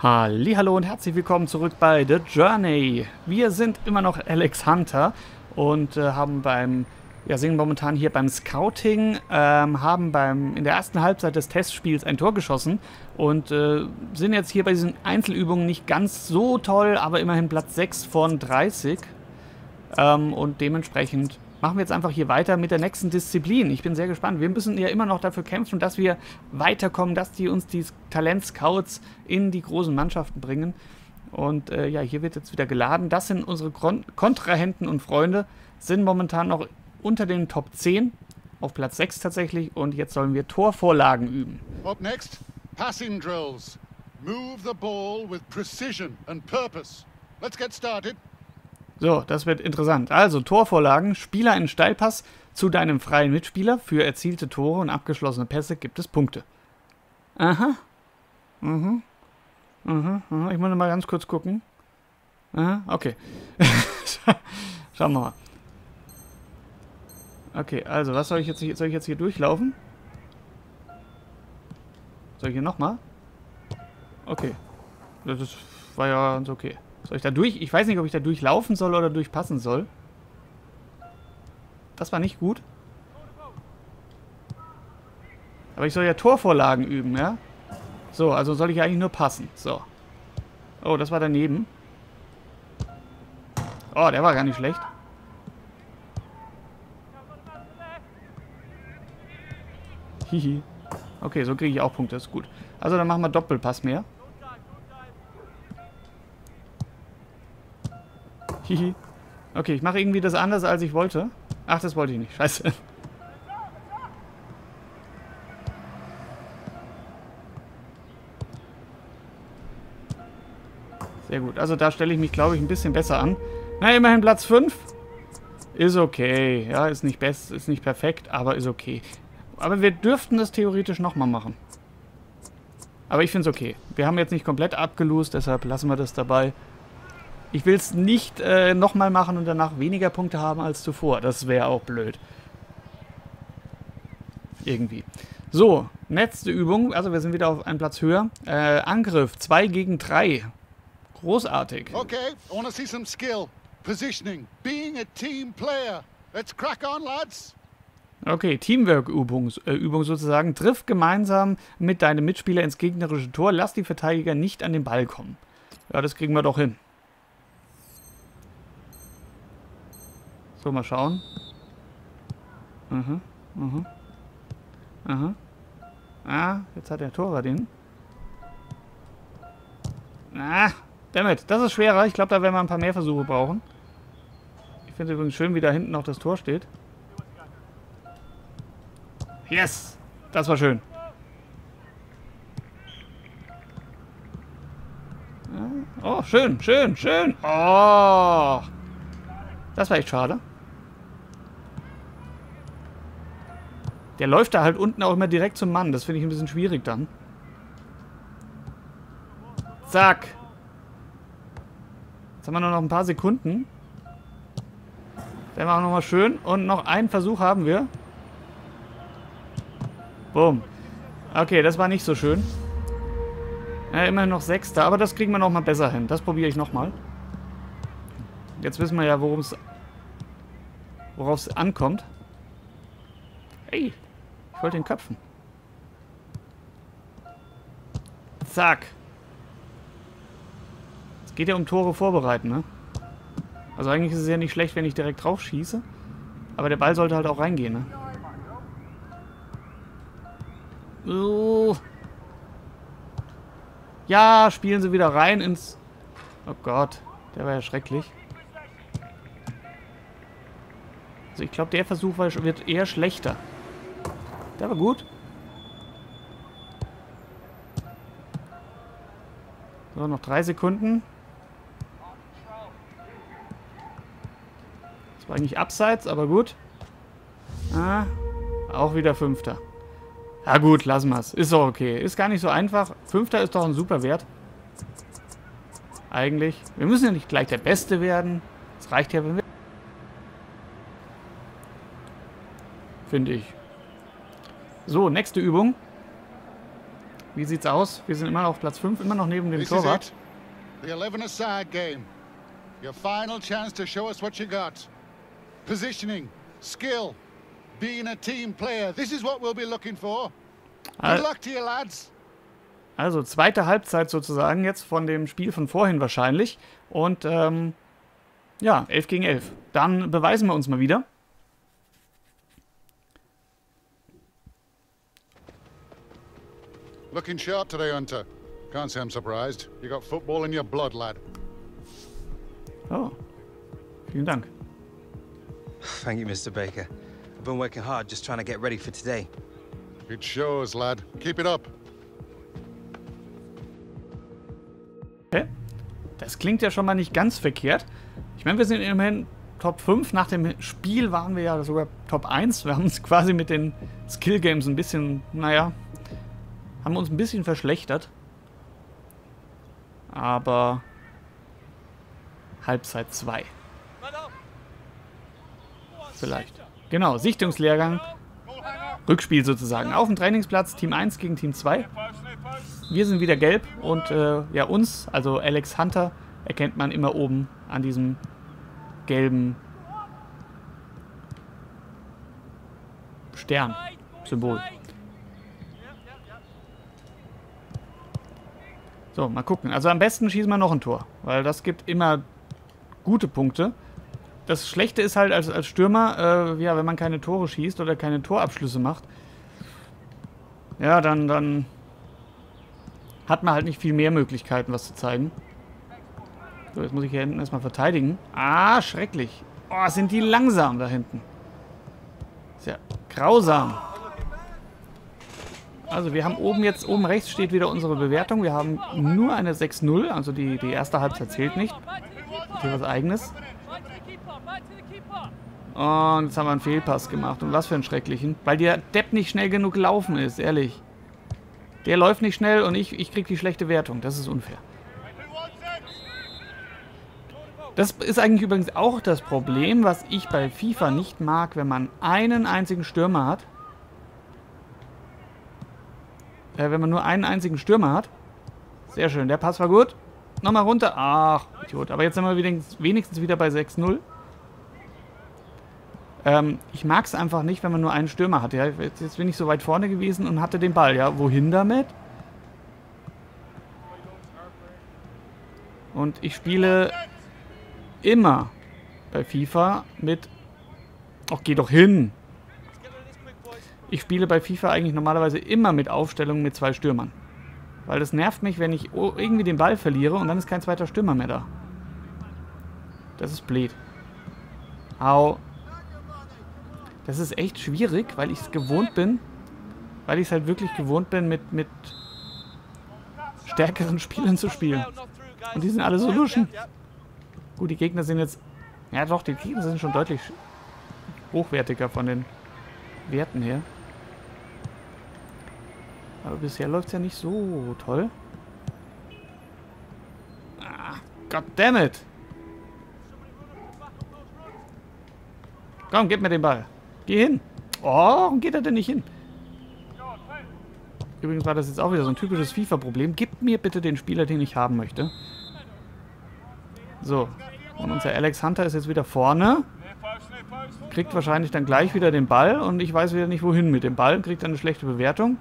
Hallihallo und herzlich willkommen zurück bei The Journey. Wir sind immer noch Alex Hunter und sind momentan hier beim Scouting, haben in der ersten Halbzeit des Testspiels ein Tor geschossen und sind jetzt hier bei diesen Einzelübungen nicht ganz so toll, aber immerhin Platz 6 von 30. Und dementsprechend machen wir jetzt einfach hier weiter mit der nächsten Disziplin. Ich bin sehr gespannt. Wir müssen ja immer noch dafür kämpfen, dass wir weiterkommen, dass die uns die Talent-Scouts in die großen Mannschaften bringen. Und ja, hier wird jetzt wieder geladen. Das sind unsere Kontrahenten und Freunde, sind momentan noch unter den Top 10, auf Platz 6 tatsächlich. Und jetzt sollen wir Torvorlagen üben. Up next, passing drills. Move the ball with precision and purpose. Let's get started. So, das wird interessant. Also, Torvorlagen. Spieler einen Steilpass zu deinem freien Mitspieler. Für erzielte Tore und abgeschlossene Pässe gibt es Punkte. Aha. Mhm. Mhm. Ich muss mal ganz kurz gucken. Aha, okay. Schauen wir mal. Okay, also, was soll ich jetzt hier durchlaufen? Soll ich hier nochmal? Okay. Das war ja ganz okay. Soll ich da durch? Ich weiß nicht, ob ich da durchlaufen soll oder durchpassen soll. Das war nicht gut. Aber ich soll ja Torvorlagen üben, ja? So, also soll ich ja eigentlich nur passen. So. Oh, das war daneben. Oh, der war gar nicht schlecht. Hihi. Okay, so kriege ich auch Punkte. Das ist gut. Also dann machen wir Doppelpass mehr. Hihi. Okay, ich mache irgendwie das anders, als ich wollte. Ach, das wollte ich nicht. Scheiße. Sehr gut. Also da stelle ich mich, glaube ich, ein bisschen besser an. Na, immerhin Platz 5. Ist okay. Ja, ist nicht best, ist nicht perfekt, aber ist okay. Aber wir dürften das theoretisch nochmal machen. Aber ich finde es okay. Wir haben jetzt nicht komplett abgelost, deshalb lassen wir das dabei. Ich will es nicht nochmal machen und danach weniger Punkte haben als zuvor. Das wäre auch blöd. Irgendwie. So, letzte Übung. Also wir sind wieder auf einen Platz höher. Angriff 2 gegen 3. Großartig. Okay, I want to see some skill. Positioning, being a team player. Let's crack on, lads. Okay, Teamwork-Übung sozusagen. Triff gemeinsam mit deinem Mitspieler ins gegnerische Tor. Lass die Verteidiger nicht an den Ball kommen. Ja, das kriegen wir doch hin. So, mal schauen. Ah, jetzt hat der Torwart den. Ah, dammit. Das ist schwerer. Ich glaube, da werden wir ein paar mehr Versuche brauchen. Ich finde übrigens schön, wie da hinten noch das Tor steht. Yes! Das war schön. Oh, schön, schön, schön. Oh! Das war echt schade. Der läuft da halt unten auch immer direkt zum Mann. Das finde ich ein bisschen schwierig dann. Zack. Jetzt haben wir nur noch ein paar Sekunden. Der machen wir nochmal schön. Und noch einen Versuch haben wir. Boom. Okay, das war nicht so schön. Ja, immerhin noch Sechster. Aber das kriegen wir nochmal besser hin. Das probiere ich nochmal. Jetzt wissen wir ja, worauf es ankommt. Hey, ich wollte den köpfen. Zack. Es geht ja um Tore vorbereiten, ne? Also eigentlich ist es ja nicht schlecht, wenn ich direkt drauf schieße. Aber der Ball sollte halt auch reingehen, ne? Ja, spielen sie wieder rein ins... Oh Gott, der war ja schrecklich. Also ich glaube, der Versuch wird eher schlechter. Der war gut. So, noch 3 Sekunden. Das war eigentlich abseits, aber gut. Ah, auch wieder Fünfter. Ja gut, lassen wir es. Ist doch okay. Ist gar nicht so einfach. Fünfter ist doch ein super Wert. Eigentlich. Wir müssen ja nicht gleich der Beste werden. Es reicht ja, wenn wir... Finde ich. So, nächste Übung. Wie sieht's aus? Wir sind immer noch auf Platz 5, immer noch neben dem This is Torwart. it. The 11-a-side game. Your final chance to show us what you got. Positioning, skill, being a team player. This is what we'll be looking for. Good luck to you, lads. Also zweite Halbzeit sozusagen jetzt von dem Spiel von vorhin wahrscheinlich. Und ja, 11 gegen 11. Dann beweisen wir uns mal wieder. Looking sharp today, Hunter. Can't say I'm surprised. You got football in your blood, lad. Oh, vielen Dank. Thank you, Mr. Baker. I've been working hard just trying to get ready for today. It shows, lad. Keep it up. Okay. Das klingt ja schon mal nicht ganz verkehrt. Ich meine, wir sind immerhin Top 5. Nach dem Spiel waren wir ja sogar Top 1. Wir haben uns quasi mit den Skill Games ein bisschen, naja, haben uns ein bisschen verschlechtert. Aber Halbzeit 2. Vielleicht. Genau, Sichtungslehrgang. Rückspiel sozusagen. Auf dem Trainingsplatz, Team 1 gegen Team 2. Wir sind wieder gelb und ja, uns, also Alex Hunter, erkennt man immer oben an diesem gelben Stern-Symbol. So, mal gucken. Also am besten schießen wir noch ein Tor, weil das gibt immer gute Punkte. Das Schlechte ist halt als Stürmer, ja, wenn man keine Tore schießt oder keine Torabschlüsse macht, ja, dann hat man halt nicht viel mehr Möglichkeiten, was zu zeigen. So, jetzt muss ich hier hinten erstmal verteidigen. Ah, schrecklich. Oh, sind die langsam da hinten. Ist ja grausam. Also wir haben oben rechts steht wieder unsere Bewertung. Wir haben nur eine 6-0, also die erste Halbzeit zählt nicht. Das ist hier was Eigenes. Und jetzt haben wir einen Fehlpass gemacht. Und was für einen schrecklichen. Weil der Depp nicht schnell genug gelaufen ist, ehrlich. Der läuft nicht schnell und ich krieg die schlechte Wertung. Das ist unfair. Das ist eigentlich übrigens auch das Problem, was ich bei FIFA nicht mag, wenn man einen einzigen Stürmer hat. Wenn man nur einen einzigen Stürmer hat. Sehr schön, der Pass war gut. Nochmal runter. Ach, Idiot. Aber jetzt sind wir wenigstens wieder bei 6-0. Ich mag es einfach nicht, wenn man nur einen Stürmer hat. Ja, jetzt bin ich so weit vorne gewesen und hatte den Ball. Ja, wohin damit? Und ich spiele immer bei FIFA mit... Ach, geh doch hin! Ich spiele bei FIFA eigentlich normalerweise immer mit Aufstellungen mit 2 Stürmern. Weil das nervt mich, wenn ich irgendwie den Ball verliere und dann ist kein zweiter Stürmer mehr da. Das ist blöd. Au. Das ist echt schwierig, weil ich es gewohnt bin. Weil ich es halt wirklich gewohnt bin, mit stärkeren Spielern zu spielen. Und die sind alle so luschen. Gut, die Gegner sind jetzt... Ja doch, die Gegner sind schon deutlich hochwertiger von den Werten her. Aber bisher läuft es ja nicht so toll. Ah, goddammit! Komm, gib mir den Ball. Geh hin. Oh, warum geht er denn nicht hin? Übrigens war das jetzt auch wieder so ein typisches FIFA-Problem. Gib mir bitte den Spieler, den ich haben möchte. So. Und unser Alex Hunter ist jetzt wieder vorne. Kriegt wahrscheinlich dann gleich wieder den Ball. Und ich weiß wieder nicht, wohin mit dem Ball. Kriegt dann eine schlechte Bewertung.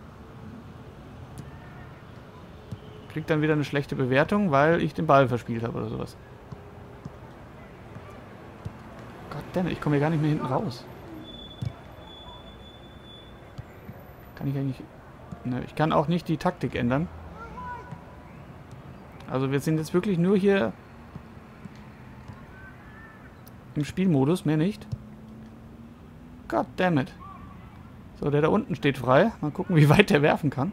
Kriegt dann wieder eine schlechte Bewertung, weil ich den Ball verspielt habe oder sowas. Goddammit, ich komme hier gar nicht mehr hinten raus. Kann ich eigentlich... Ne, ich kann auch nicht die Taktik ändern. Also wir sind jetzt wirklich nur hier im Spielmodus, mehr nicht. Goddammit. So, der da unten steht frei. Mal gucken, wie weit der werfen kann.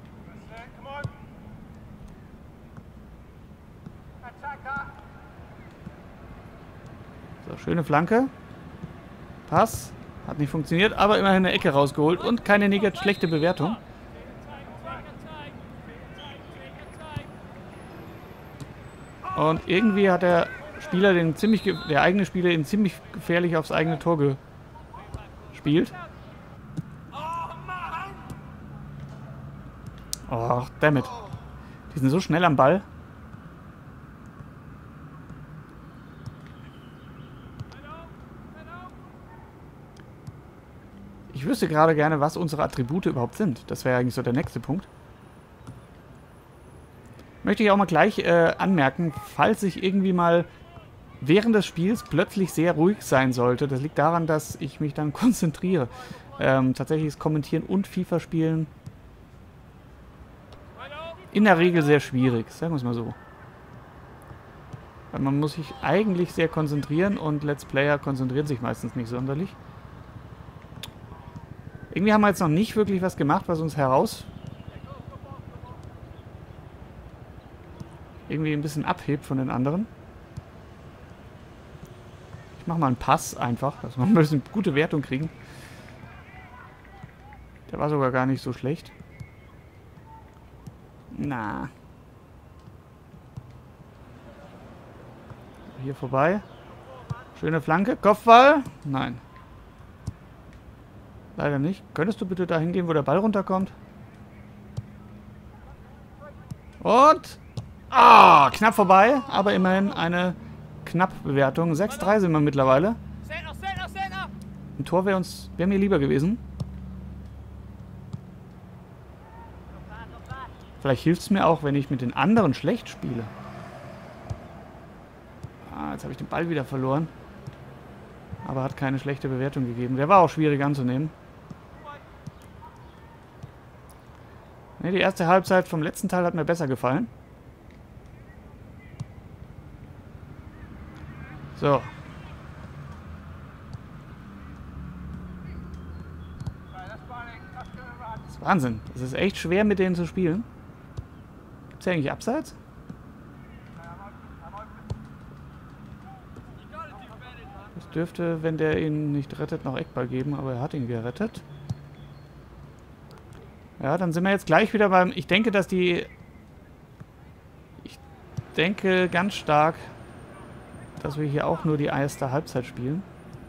So, schöne Flanke. Pass. Hat nicht funktioniert, aber immerhin eine Ecke rausgeholt und keine schlechte Bewertung. Und irgendwie hat der Spieler der eigene Spieler ihn ziemlich gefährlich aufs eigene Tor gespielt. Oh, dammit. Die sind so schnell am Ball. Ich wüsste gerade gerne, was unsere Attribute überhaupt sind. Das wäre eigentlich so der nächste Punkt. Möchte ich auch mal gleich anmerken, falls ich irgendwie mal während des Spiels plötzlich sehr ruhig sein sollte. Das liegt daran, dass ich mich dann konzentriere. Tatsächlich ist Kommentieren und FIFA spielen in der Regel sehr schwierig, sagen wir es mal so. Weil man muss sich eigentlich sehr konzentrieren und Let's Player konzentrieren sich meistens nicht sonderlich. Irgendwie haben wir jetzt noch nicht wirklich was gemacht, was uns irgendwie ein bisschen abhebt von den anderen. Ich mache mal einen Pass einfach, dass wir ein bisschen gute Wertung kriegen. Der war sogar gar nicht so schlecht. Na. Hier vorbei. Schöne Flanke. Kopfball? Nein. Leider nicht. Könntest du bitte da hingehen, wo der Ball runterkommt? Und... Ah, knapp vorbei, aber immerhin eine Knapp-Bewertung. 6-3 sind wir mittlerweile. Ein Tor wäre mir lieber gewesen. Vielleicht hilft es mir auch, wenn ich mit den anderen schlecht spiele. Ah, jetzt habe ich den Ball wieder verloren. Aber hat keine schlechte Bewertung gegeben. Der war auch schwierig anzunehmen. Ne, die erste Halbzeit vom letzten Teil hat mir besser gefallen. So. Das ist Wahnsinn. Es ist echt schwer, mit denen zu spielen. Gibt es ja eigentlich Abseits? Es dürfte, wenn der ihn nicht rettet, noch Eckball geben, aber er hat ihn gerettet. Ja, dann sind wir jetzt gleich wieder beim... Ich denke, dass die... Ich denke ganz stark, dass wir hier auch nur die erste Halbzeit spielen.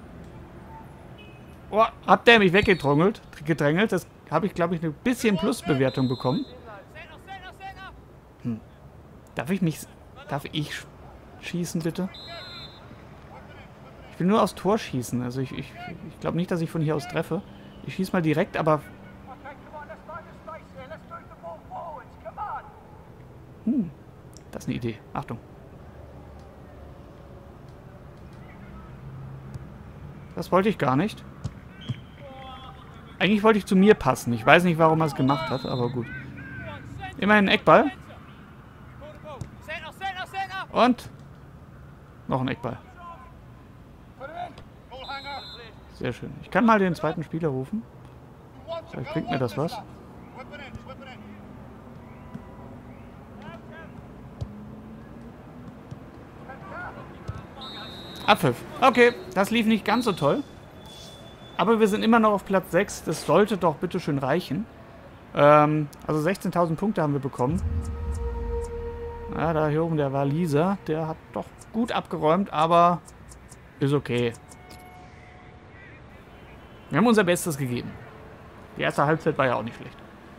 Oh, habt ihr mich weggedrängelt? Das habe ich, glaube ich, eine bisschen Plusbewertung bekommen. Darf ich schießen, bitte? Ich will nur aufs Tor schießen. Also ich glaube nicht, dass ich von hier aus treffe. Ich schieße mal direkt, aber... das ist eine Idee. Achtung. Das wollte ich gar nicht. Eigentlich wollte ich zu mir passen. Ich weiß nicht, warum er es gemacht hat, aber gut. Immerhin ein Eckball. Und noch ein Eckball. Sehr schön. Ich kann mal den zweiten Spieler rufen. Vielleicht bringt mir das was. Abpfiff. Okay, das lief nicht ganz so toll. Aber wir sind immer noch auf Platz 6. Das sollte doch bitte schön reichen. Also 16.000 Punkte haben wir bekommen. Ja, da hier oben der Waliser. Der hat doch gut abgeräumt, aber ist okay. Wir haben unser Bestes gegeben. Die erste Halbzeit war ja auch nicht schlecht.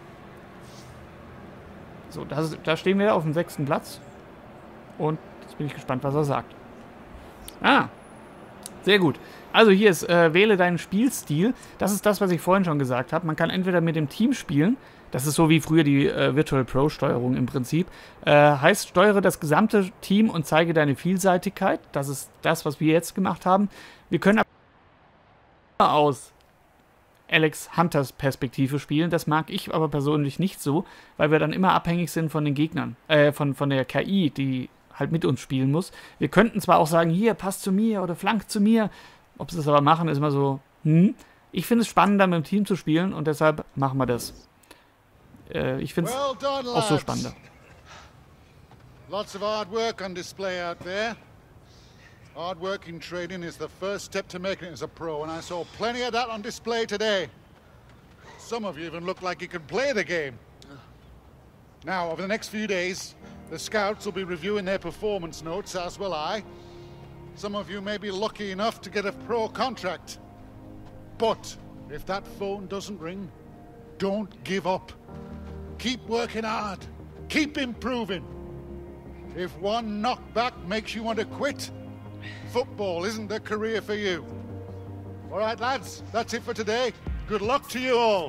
So, da stehen wir auf dem 6. Platz. Und jetzt bin ich gespannt, was er sagt. Ah, sehr gut. Also hier ist, wähle deinen Spielstil. Das ist das, was ich vorhin schon gesagt habe. Man kann entweder mit dem Team spielen. Das ist so wie früher die Virtual Pro Steuerung im Prinzip. Heißt, steuere das gesamte Team und zeige deine Vielseitigkeit. Das ist das, was wir jetzt gemacht haben. Wir können aber aus Alex Hunters Perspektive spielen. Das mag ich aber persönlich nicht so, weil wir dann immer abhängig sind von den Gegnern. Von der KI, die halt mit uns spielen muss. Wir könnten zwar auch sagen, hier, passt zu mir oder flankt zu mir. Ob sie das aber machen, ist immer so, Ich finde es spannender, mit dem Team zu spielen und deshalb machen wir das. Ich finde es auch so spannender. Lots of hard work on display out there. Hard work in trading is the first step to making it as a pro, and I saw plenty of that on display today. Some of you even look like you can play the game. Now, over the next few days, the scouts will be reviewing their performance notes, as will I. Some of you may be lucky enough to get a pro contract. But if that phone doesn't ring, don't give up. Keep working hard. Keep improving. If one knockback makes you want to quit, football isn't the career for you. All right, lads, that's it for today. Good luck to you all.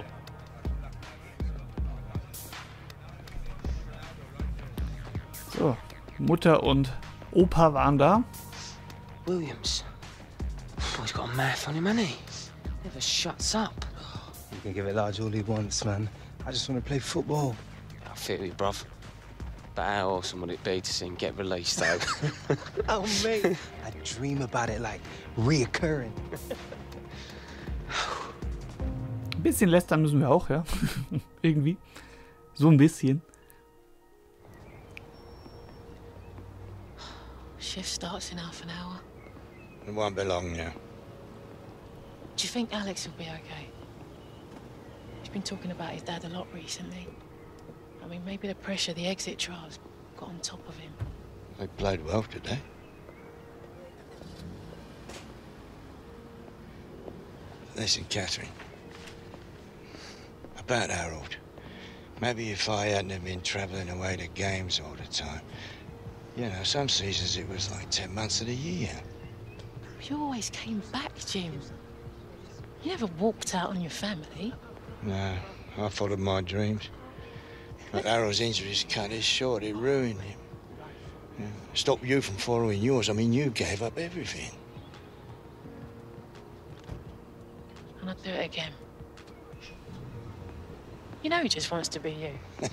So, Mutter und Opa waren da. Williams. Oh, he's got a mouth on him, hasn't he? Never shuts up. You can give it large all he wants, man. I just want to play football. I feel you, bruv. But how awesome would it be to see him get released, though? Oh, mate. I dream about it like reoccurring. Ein bisschen lästern müssen wir auch, ja. Irgendwie. So ein bisschen. Shift starts in half an hour. It won't be long now. Do you think Alex will be okay? He's been talking about his dad a lot recently. I mean, maybe the pressure of the exit trials got on top of him. They played well today. Listen, Catherine. About Harold. Maybe if I hadn't been travelling away to games all the time. You know, some seasons it was like 10 months of the year. You always came back, Jim. You never walked out on your family. No, I followed my dreams. But Harold's injuries cut it short. It ruined him. Yeah. Stopped you from following yours. I mean, you gave up everything. And I'd do it again. You know he just wants to be you.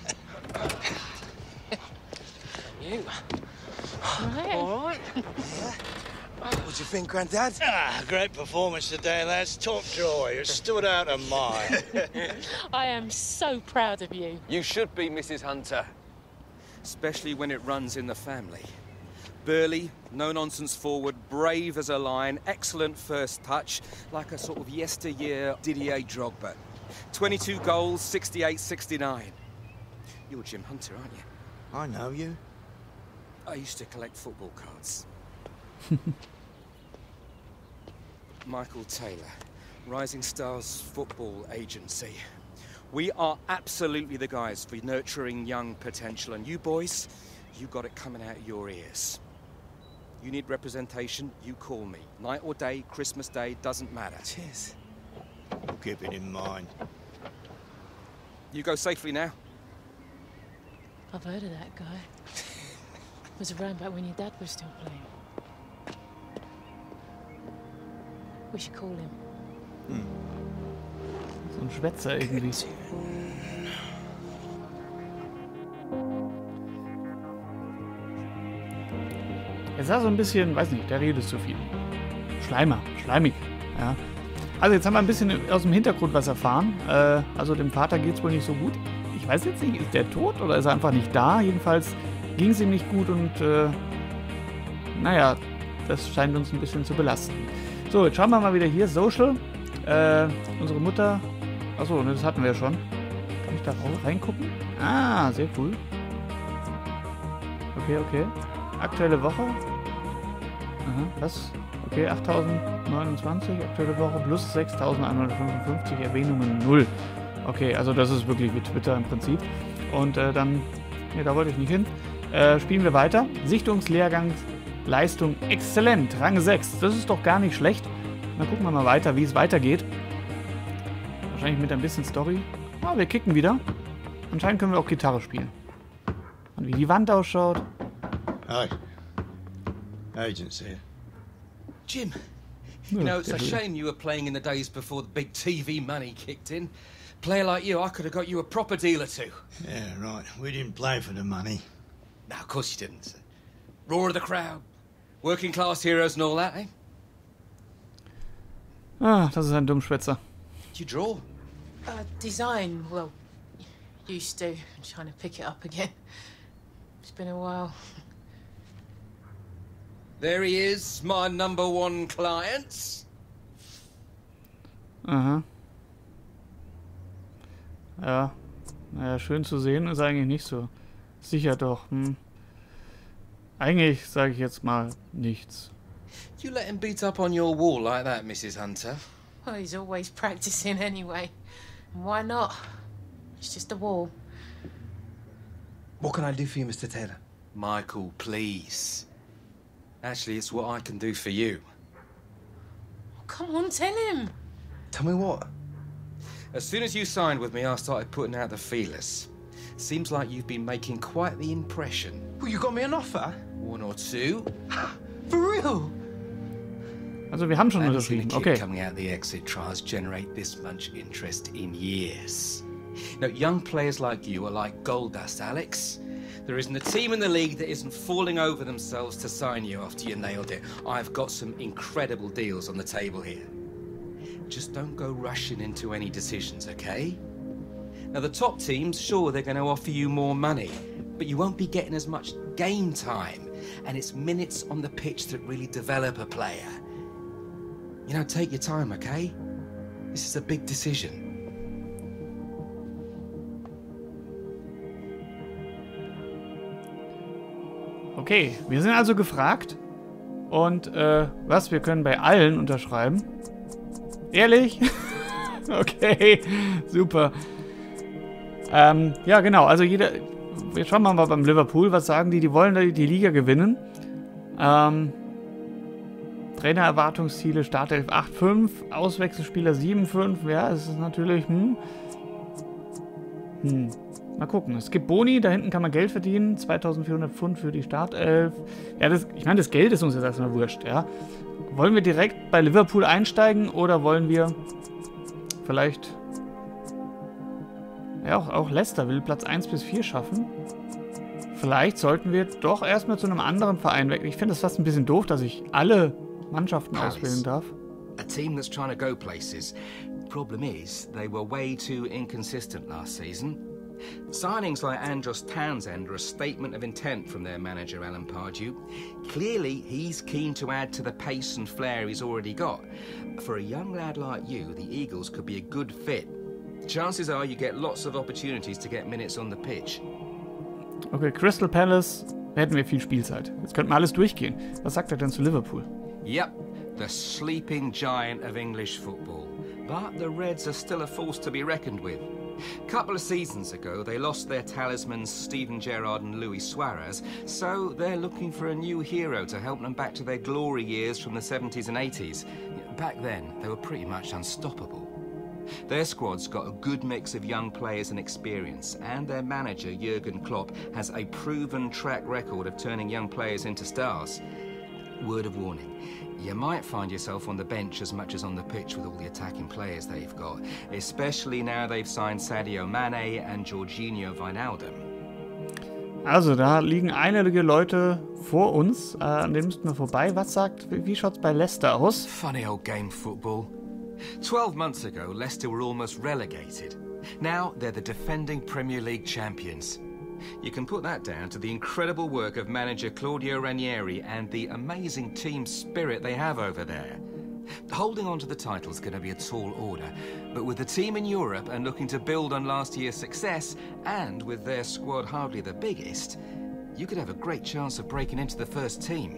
You? Right? All right. What do you think, Grandad? Great performance today, lads. Top draw. You stood out a mile. I am so proud of you. You should be, Mrs. Hunter. Especially when it runs in the family. Burly, no-nonsense forward, brave as a lion, excellent first touch, like a sort of yesteryear Didier Drogba. 22 goals, 68-69. You're Jim Hunter, aren't you? I know you. I used to collect football cards. Michael Taylor, Rising Stars Football Agency. We are absolutely the guys for nurturing young potential, and you boys, you got it coming out of your ears. You need representation, you call me. Night or day, Christmas Day, doesn't matter. Cheers. We'll keep it in mind. You go safely now. I've heard of that guy. Was around back when your dad was still playing. We should call him. So ein Schwätzer irgendwie. Er sah so ein bisschen, weiß nicht, der redet zu viel. Schleimig. Ja. Also jetzt haben wir ein bisschen aus dem Hintergrund was erfahren. Also dem Vater geht es wohl nicht so gut. Ich weiß jetzt nicht, ist der tot oder ist er einfach nicht da? Jedenfalls ging es ihm nicht gut und naja, das scheint uns ein bisschen zu belasten. So, jetzt schauen wir mal wieder hier. Social. Unsere Mutter. Achso, das hatten wir ja schon. Kann ich da auch reingucken? Ah, sehr cool. Okay. Aktuelle Woche. Aha, was? Okay, 8029. Aktuelle Woche plus 6155. Erwähnungen 0. Okay, also das ist wirklich wie Twitter im Prinzip. Und dann, ne, da wollte ich nicht hin. Spielen wir weiter. Sichtungslehrgang, Leistung exzellent. Rang 6. Das ist doch gar nicht schlecht. Dann gucken wir mal weiter, wie es weitergeht. Wahrscheinlich mit ein bisschen Story. Ah, wir kicken wieder. Anscheinend können wir auch Gitarre spielen. Und wie die Wand ausschaut. Hi. Agents here. Jim, you know, it's a shame you were playing in the days before the big TV money kicked in. Player like you, I could have got you a proper deal or two. Yeah, right. We didn't play for the money. No, of course you didn't. Roar of the crowd, working class heroes and all that, eh? Ah, das ist ein Dummschwätzer. Did you draw? Design, well, used to. I'm trying to pick it up again. It's been a while. There he is, my #1 client. Aha. Ja. Naja, schön zu sehen ist eigentlich nicht so. Sicher doch. Eigentlich sage ich jetzt mal nichts. You let him beat up on your wall like that, Mrs. Hunter? Well, he's always practicing anyway. And why not? It's just a wall. What can I do for you, Mr. Taylor? Michael, please. Actually, it's what I can do for you. Come on, tell him. Tell me what? As soon as you signed with me, I started putting out the feelers. Seems like you've been making quite the impression. Well, you got me an offer? 1 or 2. For real? Also wir haben schon I haven't seen a unterschrieben. kid Okay. coming out the exit trials generate this much interest in years. Now, young players like you are like gold dust, Alex. There isn't a team in the league that isn't falling over themselves to sign you after you nailed it. I've got some incredible deals on the table here. Just don't go rushing into any decisions, okay? Now, the top teams, sure, they're going to offer you more money, but you won't be getting as much game time. And it's minutes on the pitch that really develop a player. You know, take your time, okay? This is a big decision. Okay, wir sind also gefragt. Und, was? Wir können bei allen unterschreiben. Ehrlich? Okay, super. Ja, genau. Also jeder... Wir schauen mal beim Liverpool, was sagen die? Die wollen die Liga gewinnen. Trainererwartungsziele, Startelf 8,5, Auswechselspieler 7,5. Ja, es ist natürlich... Mal gucken. Es gibt Boni, da hinten kann man Geld verdienen. 2.400 Pfund für die Startelf. Ja, ich meine, das Geld ist uns jetzt erstmal wurscht, ja. Wollen wir direkt bei Liverpool einsteigen oder wollen wir vielleicht... Ja, auch Leicester will Platz 1 bis 4 schaffen. Vielleicht sollten wir doch erstmal zu einem anderen Verein weg. Ich finde es fast ein bisschen doof, dass ich alle Mannschaften auswählen darf. A team that's trying to go places. Problem is, they were way too inconsistent last season. Signings like Andros Townsend are a statement of intent from their manager, Alan Pardew. Clearly, he's keen to add to the pace and flair he's already got. For a young lad like you, the Eagles could be a good fit. Chances are you get lots of opportunities to get minutes on the pitch. Okay, Crystal Palace, da hätten wir viel Spielzeit. Jetzt könnten wir alles durchgehen. Was sagt er denn zu Liverpool? Yep, the sleeping giant of English football. But the Reds are still a force to be reckoned with. A couple of seasons ago, they lost their talismans Steven Gerrard and Luis Suarez, so they're looking for a new hero to help them back to their glory years from the 70s and 80s. Back then, they were pretty much unstoppable. Their squad's got a good mix of young players and experience, and their manager, Jurgen Klopp, has a proven track record of turning young players into stars. Word of warning, you might find yourself on the bench as much as on the pitch with all the attacking players they've got, especially now they've signed Sadio Mane and Jorginho Wijnaldum. Also, da liegen einige Leute vor uns, an denen müssten wir vorbei. Wie schaut's bei Leicester aus? Funny old game, football. 12 months ago, Leicester were almost relegated. Now, they're the defending Premier League champions. You can put that down to the incredible work of manager Claudio Ranieri and the amazing team spirit they have over there. Holding on to the title is going to be a tall order, but with the team in Europe and looking to build on last year's success, and with their squad hardly the biggest, you could have a great chance of breaking into the first team.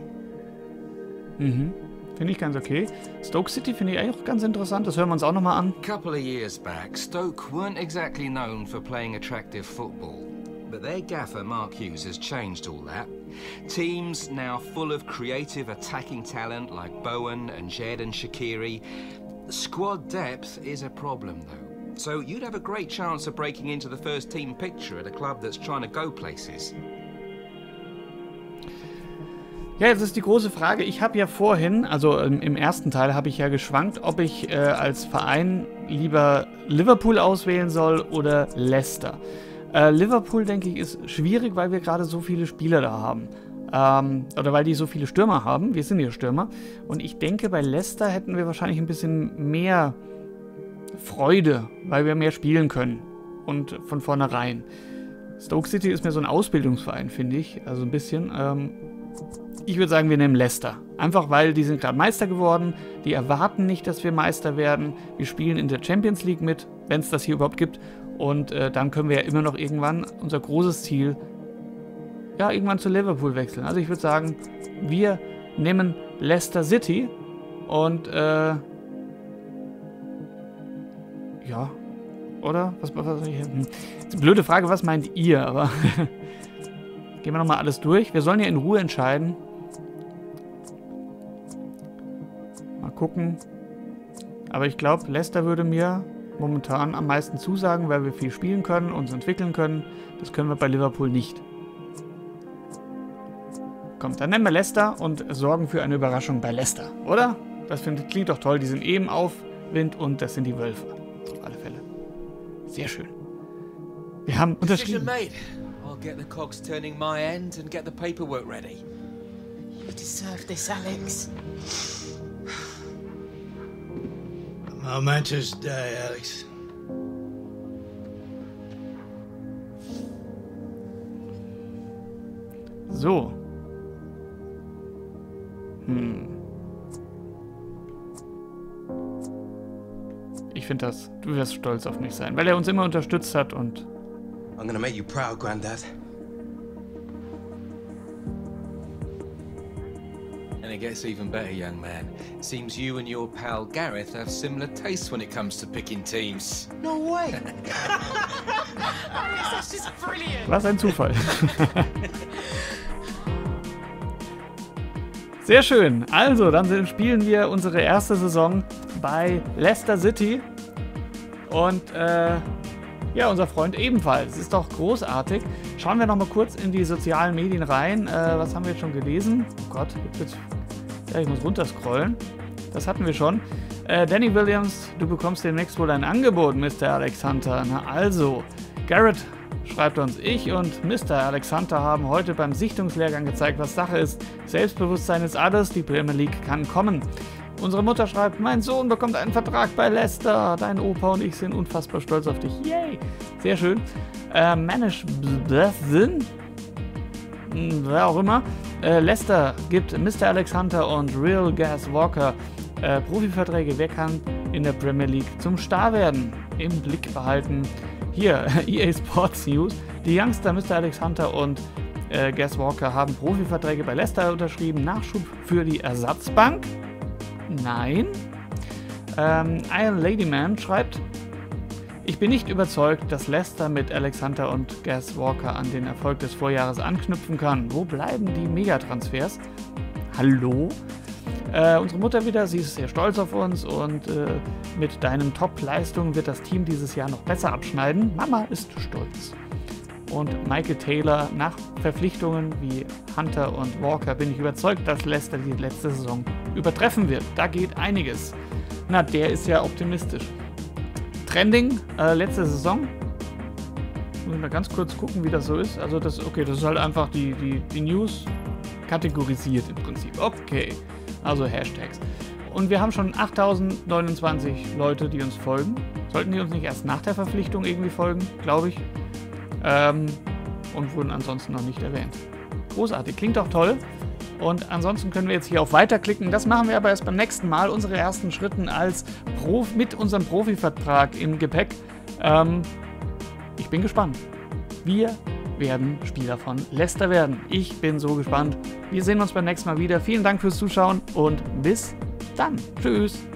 Finde ich ganz okay. Stoke City finde ich eigentlich auch ganz interessant. Das hören wir uns auch nochmal an. A couple of years back, Stoke weren't exactly known for playing attractive football. But their gaffer, Mark Hughes, has changed all that. Teams now full of creative attacking talent like Bowen and Jed and Shaqiri. Squad depth is a problem, though. So you'd have a great chance of breaking into the first team picture at a club that's trying to go places. Ja, jetzt ist die große Frage. Ich habe ja vorhin, also im ersten Teil habe ich ja geschwankt, ob ich als Verein lieber Liverpool auswählen soll oder Leicester. Liverpool, denke ich, ist schwierig, weil wir gerade so viele Spieler da haben. Oder weil die so viele Stürmer haben. Wir sind ja Stürmer. Und ich denke, bei Leicester hätten wir wahrscheinlich ein bisschen mehr Freude, weil wir mehr spielen können. Und von vornherein. Stoke City ist mir so ein Ausbildungsverein, finde ich. Also ein bisschen. Ich würde sagen, wir nehmen Leicester. Einfach weil die sind gerade Meister geworden. Die erwarten nicht, dass wir Meister werden. Wir spielen in der Champions League mit, wenn es das hier überhaupt gibt. Und dann können wir ja immer noch irgendwann unser großes Ziel, ja, irgendwann zu Liverpool wechseln. Also ich würde sagen, wir nehmen Leicester City und ja, oder? Das ist eine blöde Frage, was meint ihr? Aber Gehen wir nochmal alles durch. Wir sollen ja in Ruhe entscheiden. Mal gucken. Aber ich glaube, Leicester würde mir momentan am meisten zusagen, weil wir viel spielen können, uns entwickeln können. Das können wir bei Liverpool nicht. Komm, dann nennen wir Leicester und sorgen für eine Überraschung bei Leicester, oder? Das klingt doch toll. Die sind eben Aufwind und das sind die Wölfe. Auf alle Fälle. Sehr schön. Wir haben unterschrieben. I'll get the cogs turning my end and get the paperwork ready. You deserve this, Alex. A momentous day, Alex. So. Ich finde das, du wirst stolz auf mich sein, weil er uns immer unterstützt hat und... I'm gonna make you proud, Grandad. And it gets even better, young man. Seems you and your pal Gareth have similar tastes when it comes to picking teams. No way. Alex, that's just brilliant. Was ein Zufall. Sehr schön. Also, dann spielen wir unsere erste Saison bei Leicester City. Und, ja, unser Freund ebenfalls. Ist doch großartig. Schauen wir noch mal kurz in die sozialen Medien rein. Was haben wir jetzt schon gelesen? Oh Gott, ja, ich muss runterscrollen. Das hatten wir schon. Danny Williams, du bekommst demnächst wohl ein Angebot, Mr. Alex Hunter. Na also, Garrett schreibt uns, ich und Mr. Alex Hunter haben heute beim Sichtungslehrgang gezeigt, was Sache ist. Selbstbewusstsein ist alles, die Premier League kann kommen. Unsere Mutter schreibt, mein Sohn bekommt einen Vertrag bei Leicester. Dein Opa und ich sind unfassbar stolz auf dich. Yay! Sehr schön. Manish Blessing, wer auch immer. Leicester gibt Mr. Alex Hunter und Real Gas Walker Profiverträge. Wer kann in der Premier League zum Star werden? Im Blick behalten. Hier, EA Sports News. Die Youngster Mr. Alex Hunter und Gas Walker haben Profiverträge bei Leicester unterschrieben. Nachschub für die Ersatzbank? Nein. Iron Ladyman schreibt, ich bin nicht überzeugt, dass Leicester mit Alex Hunter und Gas Walker an den Erfolg des Vorjahres anknüpfen kann. Wo bleiben die Megatransfers? Hallo? Unsere Mutter wieder, sie ist sehr stolz auf uns und mit deinen Top-Leistungen wird das Team dieses Jahr noch besser abschneiden. Mama ist stolz. Und Michael Taylor, nach Verpflichtungen wie Hunter und Walker bin ich überzeugt, dass Leicester die letzte Saison übertreffen wird. Da geht einiges. Na, der ist ja optimistisch. Trending, letzte Saison. Muss ich mal ganz kurz gucken, wie das so ist. Also das ist halt einfach die News kategorisiert im Prinzip. Okay, also Hashtags. Und wir haben schon 8029 Leute, die uns folgen. Sollten die uns nicht erst nach der Verpflichtung irgendwie folgen, glaube ich. Und wurden ansonsten noch nicht erwähnt. Großartig, klingt auch toll. Und ansonsten können wir jetzt hier auf Weiter klicken. Das machen wir aber erst beim nächsten Mal. Unsere ersten Schritten mit unserem Profivertrag im Gepäck. Ich bin gespannt. Wir werden Spieler von Leicester werden. Ich bin so gespannt. Wir sehen uns beim nächsten Mal wieder. Vielen Dank fürs Zuschauen und bis dann. Tschüss.